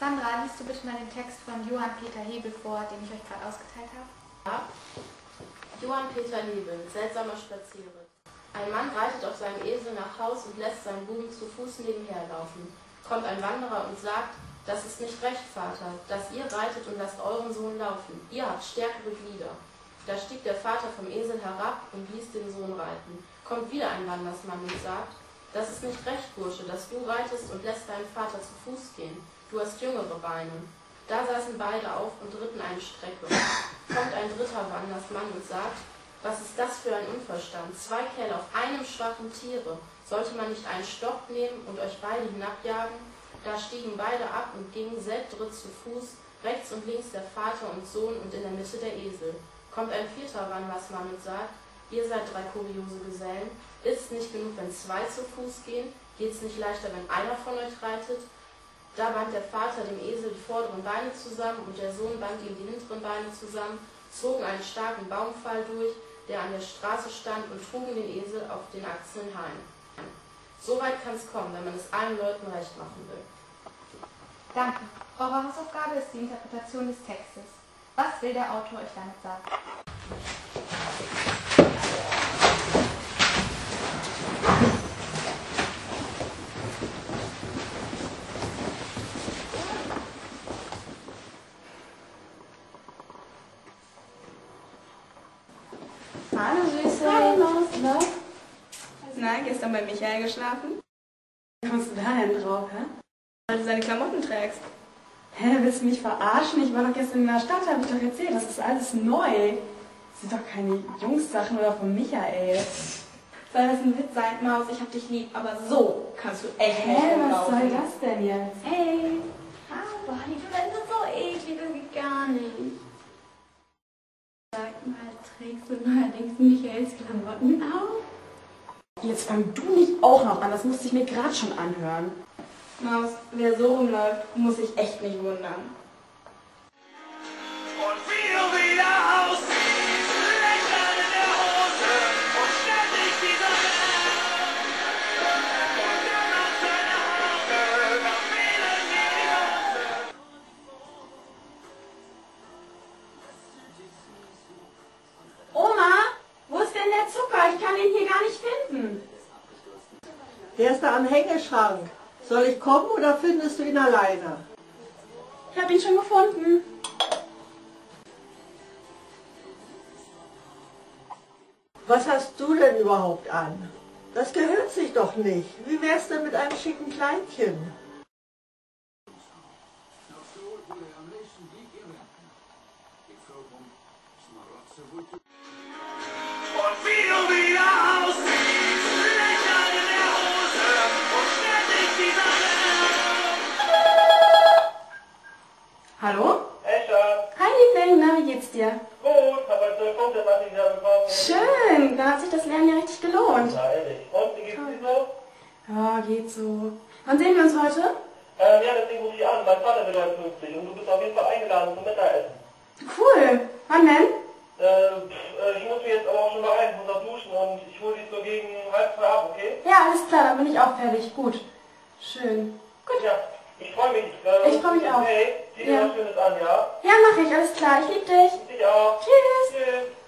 Sandra, liest du bitte mal den Text von Johann Peter Hebel vor, den ich euch gerade ausgeteilt habe? Ja. Johann Peter Hebel, seltsamer Spazierritt. Ein Mann reitet auf seinem Esel nach Haus und lässt seinen Buben zu Fuß nebenher laufen. Kommt ein Wanderer und sagt: Das ist nicht recht, Vater, dass ihr reitet und lasst euren Sohn laufen. Ihr habt stärkere Glieder. Da stieg der Vater vom Esel herab und ließ den Sohn reiten. Kommt wieder ein Wandersmann und sagt: Das ist nicht recht, Bursche, dass du reitest und lässt deinen Vater zu Fuß gehen. Du hast jüngere Beine. Da saßen beide auf und ritten eine Strecke. Kommt ein dritter Wandersmann und sagt: Was ist das für ein Unverstand? 2 Kerle auf einem schwachen Tiere. Sollte man nicht einen Stock nehmen und euch beide hinabjagen? Da stiegen beide ab und gingen selbdritt zu Fuß, rechts und links der Vater und Sohn und in der Mitte der Esel. Kommt ein vierter Wandersmann und sagt: Ihr seid 3 kuriose Gesellen. Ist es nicht genug, wenn 2 zu Fuß gehen? Geht's nicht leichter, wenn einer von euch reitet? Da band der Vater dem Esel die vorderen Beine zusammen und der Sohn band ihm die hinteren Beine zusammen, zogen einen starken Baumpfahl durch, der an der Straße stand, und trugen den Esel auf den Achseln heim. So weit kann es kommen, wenn man es allen Leuten recht machen will. Danke. Eure Hausaufgabe ist die Interpretation des Textes. Was will der Autor euch damit sagen? Hallo Süße. Hallo. Na, gestern bei Michael geschlafen? Wie kommst du da denn drauf, hä? Weil du seine Klamotten trägst. Hä, willst du mich verarschen? Ich war doch gestern in der Stadt, habe ich doch erzählt. Das ist alles neu. Das sind doch keine Jungssachen oder von Michael. Soll das ein Witz sein, Maus? Ich hab dich lieb, aber so kannst du echt nicht Hä, was rumlaufen. soll das denn jetzt? Hey, aber die Toilette ist so eklig, das geht gar nicht. Sag mal, trägst du neuerdings Michaels Klamotten auf? Jetzt fang du nicht auch noch an, das musste ich mir gerade schon anhören. Maus, wer so rumläuft, muss sich echt nicht wundern. Und wie du wieder aussiehst, Lächeln in der Hose und ständig dieser Lärm. Und dann auf deine Haare, nach Fehlen wie die Hose. Oma, wo ist denn der Zucker? Ich kann ihn hier gar nicht finden. Der ist da am Hängeschrank. Soll ich kommen oder findest du ihn alleine? Ich habe ihn schon gefunden. Was hast du denn überhaupt an? Das gehört sich doch nicht. Wie wär's denn mit einem schicken Kleidchen? Und wie du wieder aussiehst, Lächeln in der Hose und ständig dieser Lärm. Hallo? Hey Schatz, Hi Liebling, na, wie geht's dir? gut, hab heute 12 Punkte nach diesem Jahr bekommen. Schön, dann hat sich das Lernen ja richtig gelohnt. Na ehrlich, und wie geht's dir so? Ja, geht so. Wann sehen wir uns heute? Ja, deswegen rufe ich an, mein Vater wird heute 50 und du bist auf jeden Fall eingeladen zum Mittagessen. Cool. Wann denn? Ich muss mich jetzt aber auch schon beeilen, muss noch duschen und ich hole dich so gegen 1:30 ab, okay? Ja, alles klar, dann bin ich auch fertig. Gut. Schön. Gut. Ja, ich freue mich. Ich freu mich auch. Hey, zieh dir Ja. was Schönes an, ja? Ja, mach ich. Alles klar. Ich lieb dich. Ich auch. Tschüss. Tschüss.